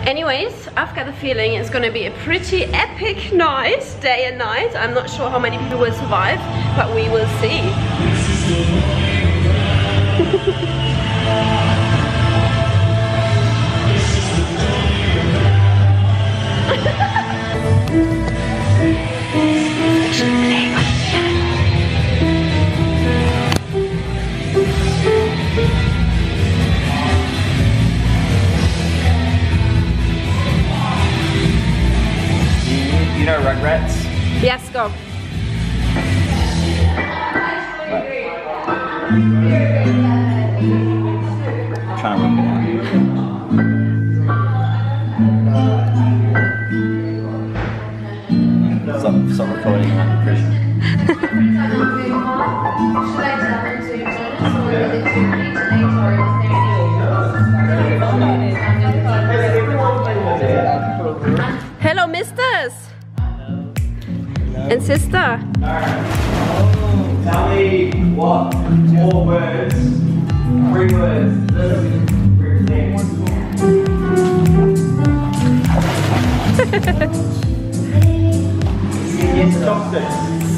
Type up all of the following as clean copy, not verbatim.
Anyways, I've got the feeling it's gonna be a pretty epic night, day and night. I'm not sure how many people will survive, but we will see. You know Rugrats? Yes, go. Trying to whip it out. Stop recording in prison. Hello, misters and sister. Tell me what 4 words, 3 words represent. Yes, chopsticks.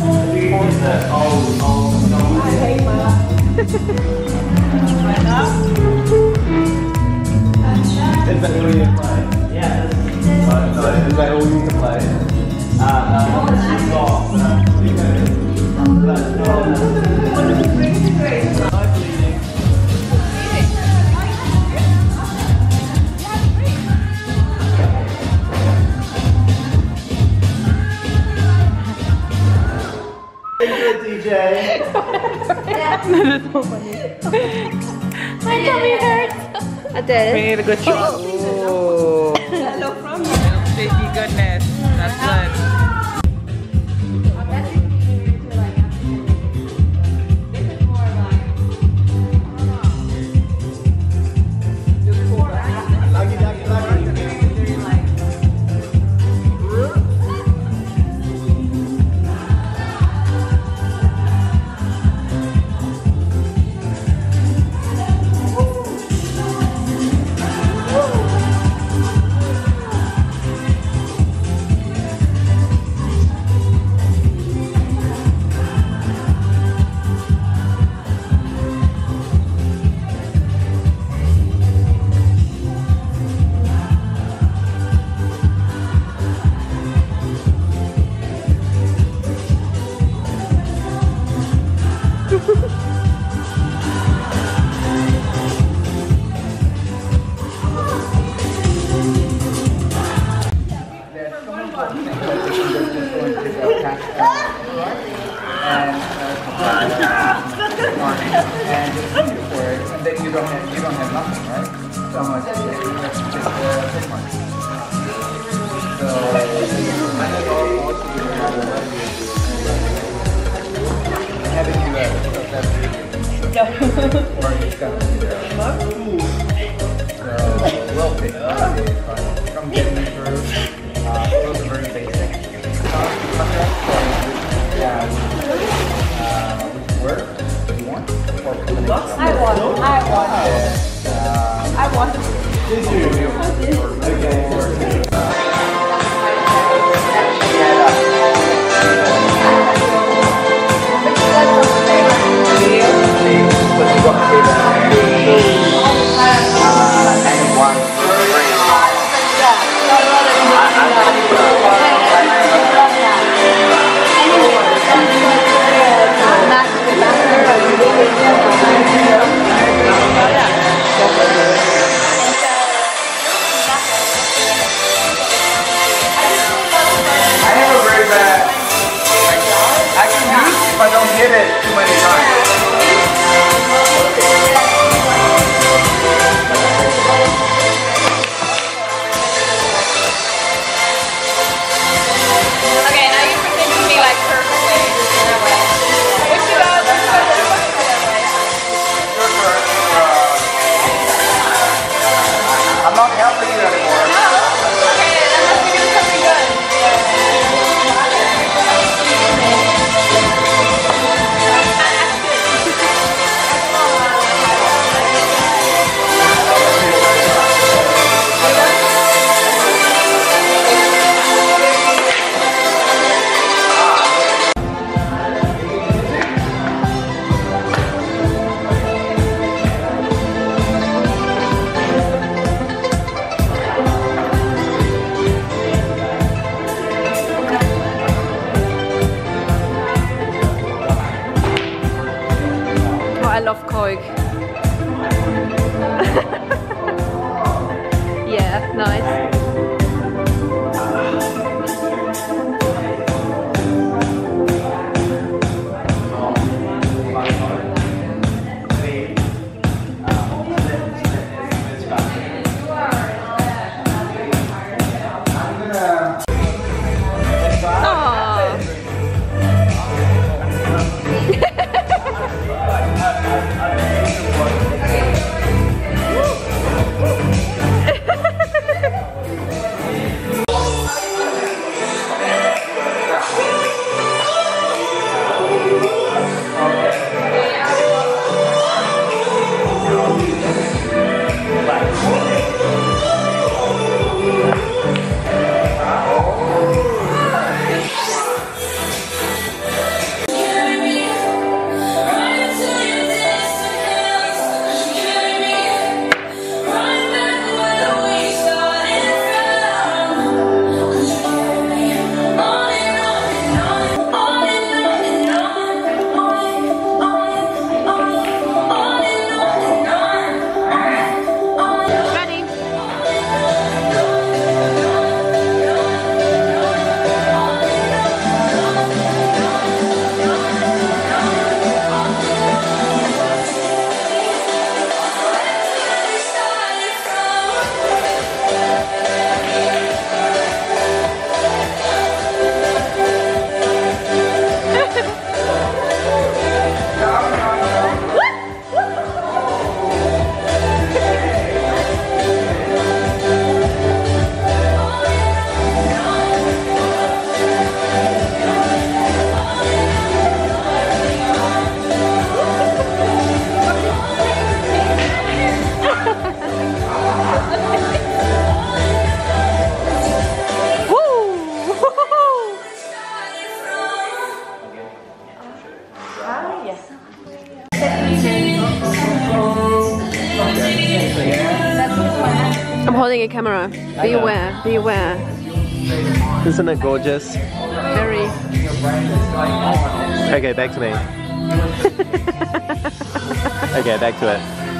I hate my life. Is that all you can play? Yeah. So is that all you can play? DJ. My tummy hurts. I did. We need a good shot. Oh. Hello from you. Sticky goodness. That's good. And then you don't have nothing, right? So much just so having you or it's gonna be there. So we'll pick from getting through those are very basic. Work you want? I want. Did you? Okay. If I don't hit it too many times. Okay, now you pretend to be like perfectly. There we go. Nice. I'm holding a camera. Be aware, be aware. Isn't it gorgeous? Very. Okay, back to me. Okay, back to it.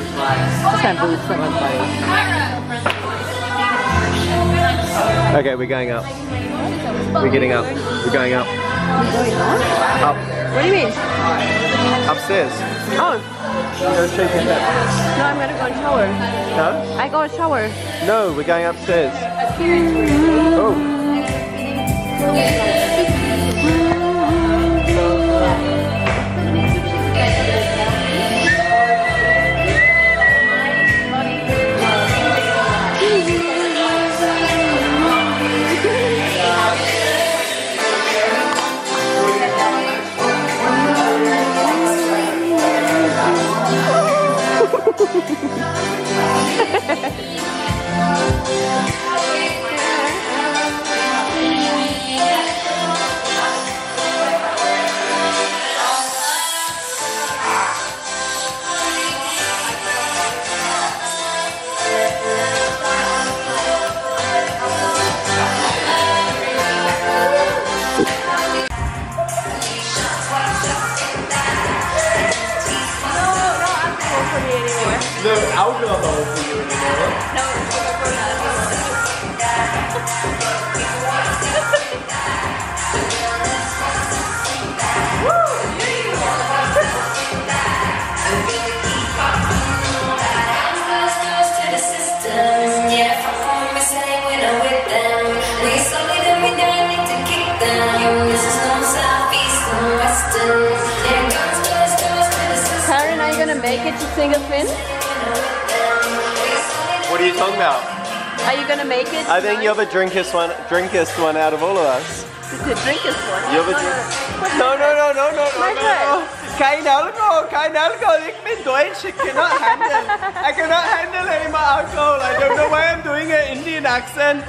Okay, we're going up. We're getting up. We're going up. Up. What do you mean? Upstairs. Oh. Go shake your head. No, I'm gonna go and shower. No? I go and shower. No, we're going upstairs. Oh. No alcohol for you anymore. No, Kyron, are you gonna make it to single fin? What are you talking about? Are you gonna make it? I think you're the drinkest one out of all of us. The drinkest one. You're the No. My God. Kein alcohol. Ich bin Deutsch. I cannot handle any more alcohol. I don't know why I'm doing an Indian accent.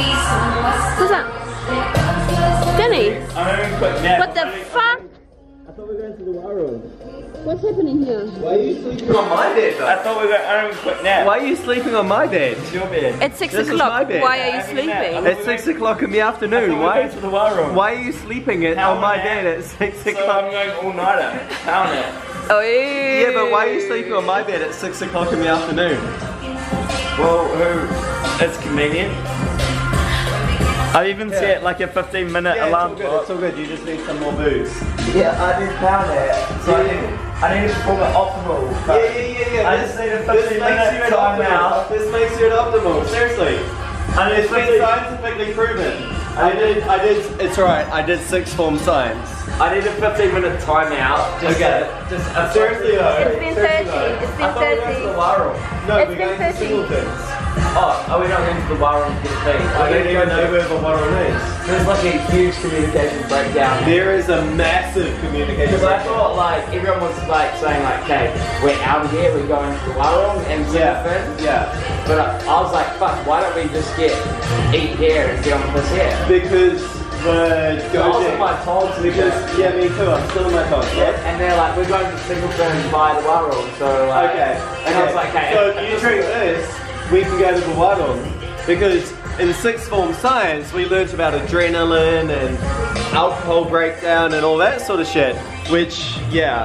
Who's that? Denny? What the fuck? thought we were going to the war room. What's happening here? Why are you sleeping on my bed though? I thought we were going to have a quick nap. Why are you sleeping on my bed? It's your bed. It's 6 This is o'clock. my bed. Why are you sleeping? It's 6 o'clock in the afternoon. Why to the war room? Why are you sleeping on my bed at 6 So o'clock? I'm going all nighter. Pound it. Oh, Yeah, but why are you sleeping on my bed at 6 o'clock in the afternoon? Well, it's convenient. I've even set like a 15-minute alarm clock. It's all good. You just need some more booze. Yeah, I did pound it. So I need to perform it optimal. Yeah. I just need a 15-minute time out. This makes you an optimal. Seriously. And It's been scientifically proven. It's alright, I did sixth form science. I need a 15-minute time out. Seriously though. It's been 30. It's been 30. No, It's we're been going to 30. Singletons. Oh, are we not going to the war room to get things? I don't even know where the war room is. There's like a huge communication breakdown. There is a massive communication Because I breakdown. thought like everyone was like saying like, okay, we're out of here, we're going to the war room and Singleton. Yeah. But I was like, fuck, why don't we just eat here and get on with this here? Because we're I was going on my told to Because, yeah, me too, I'm still in my top. Yeah, and they're like, we're going to Singleton by the war room, so like, Okay. And I was like, okay. So if you drink this, we can go to the Wadong. Because in sixth form science, we learnt about adrenaline and alcohol breakdown and all that sort of shit. Which, yeah.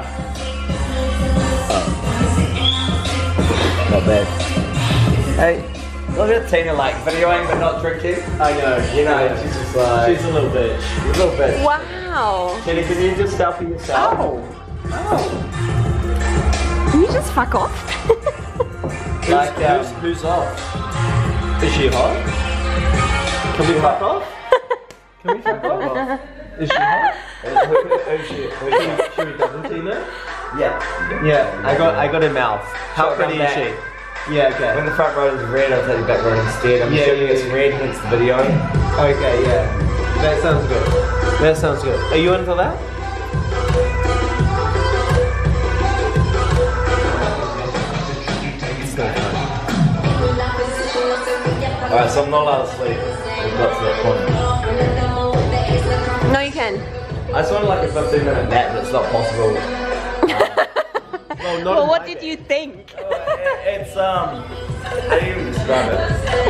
Not bad. Hey, look at Tina like videoing but not drinking. I know. You know, she's just like... She's a little bitch. a little bit. Wow. Tina, can you just selfie yourself? Can you just fuck off? Like, Who's off? Is she hot? Can we fuck off? Can we fuck off? Is she hot? Should we cousin Tina? Yeah. Yeah, I got a mouth. How Shotgun pretty is back. she? Yeah, okay. When the front row is red, I'll take the back row instead. I'm assuming it's red hence the video. Okay, yeah. That sounds good. That sounds good. Are you in for that? Alright, so I'm not allowed to sleep. We've got to that point. No, you can. I just wanted like a 15-minute nap, but it's not possible. Well, what did you think? It's how do you even describe it?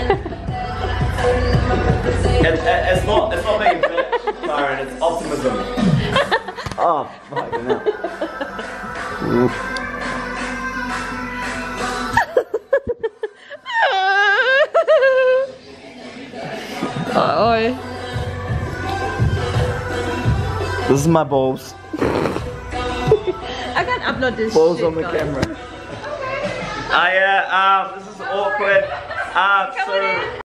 It's not being a bitch, Kyron, it's optimism. Oh, fucking hell. This is my balls. I can't upload this Balls shit, on the guys. camera. This is awkward. Come on in.